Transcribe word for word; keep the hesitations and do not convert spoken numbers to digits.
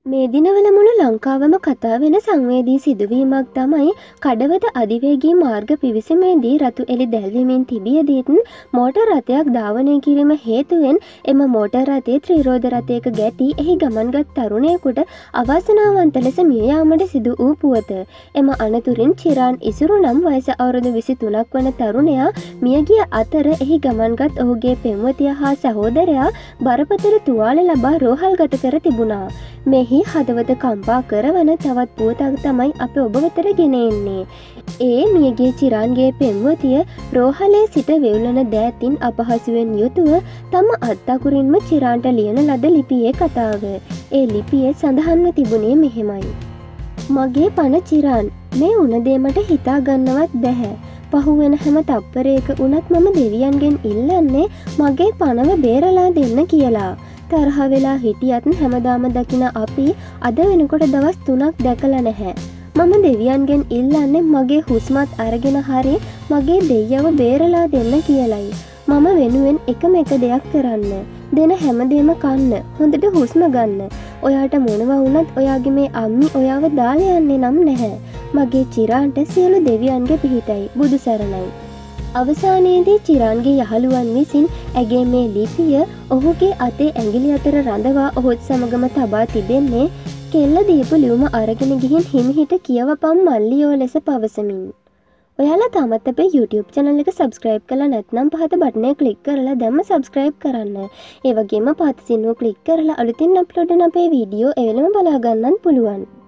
මේ දිනවල මුළු ලංකාවම කතා වෙන සංවේදී සිදුවීමක් තමයි කඩවත අධිවේගී මාර්ග පිවිසීමේදී රතු එළි දැල්වීමෙන් තිබියදීත් මෝටර් රථයක් ධාවනය කිරීම හේතුවෙන් එම මෝටර් රථයේ ත්‍රිරෝද රථයක ගැටි එහි ගමන්ගත් තරුණයෙකුට අවාසනාවන්ත ලෙස මිය යාමට සිදු වූ පුවත. එම අනතුරින් චිරාන් ඉසුරු නම් වයස අවුරුදු විසිතුනක් වන තරුණයා මියගිය අතර එහි ගමන්ගත් ඔහුගේ පෙම්වතිය හා සහෝදරයා බරපතල තුවාල ලබා රෝහල්ගත කර තිබුණා. මෙහි හදවත කම්පා කරවන තවත් පුවතක් තමයි අප ඔබ වෙතට ගෙන එන්නේ. ඒ මියගේ චිරාන්ගේ පෙම්වතිය රෝහලේ සිට වෙව්ලන දෑතින් අපහසුවෙන් යුතුව තම අත්අකුරින්ම චිරාන්ට ලියන ලද ලිපියේ කතාව. ඒ ලිපියේ සඳහන්ව තිබුණේ මෙහෙමයි. මගේ පණ චිරාන්, මේ උන දේ මට හිතා ගන්නවත් බැහැ. පහුවෙන හැම තප්පරයක උනත් මම දෙවියන්ගෙන් ඉල්ලන්නේ මගේ පණව බේරලා දෙන්න කියලා. තරහ වෙලා හිටියත් හැමදාම දකින අපි අද වෙනකොට දවස් තුනක් දැකලා නැහැ. මම දෙවියන්ගෙන් ඉල්ලන්නේ මගේ හුස්මත් අරගෙන හරි මගේ දෙයියව බේරලා දෙන්න කියලයි. මම වෙනුවෙන් එකම එක දෙයක් කරන්න. දෙන හැමදේම කන්න. හොඳට හුස්ම ගන්න. ඔයාට මොනවා වුණත් ඔයාගේ මේ අම්මි ඔයාව දාලා යන්නේ නම් නැහැ. මගේ චිරාන්ට සියලු දෙවියන්ගේ පිහිටයි. බුදු සරණයි. අවසානයේදී චිරාන්ගේ යහළුවන් විසින් ඇගේ මේ ලිපිය ඔහුගේ අතේ ඇඟිලි අතර රඳවා ඔහුත් සමගම තබා තිබෙන්නේ කෙල්ල දීපු ලියුම අරගෙන ගිහින් හිමිහිට කියවපම් මල්ලියෝ ලෙස පවසමින්. ඔයාලා තාමත් අපේ YouTube channel එක subscribe කරලා නැත්නම් පහත බටන් එක click කරලා දැම්ම subscribe කරන්න. ඒ වගේම පහත සින්නුව click කරලා අලුතින් අප්ලෝඩ් කරන අපේ වීඩියෝ එවෙලම බලා ගන්නත් පුළුවන්.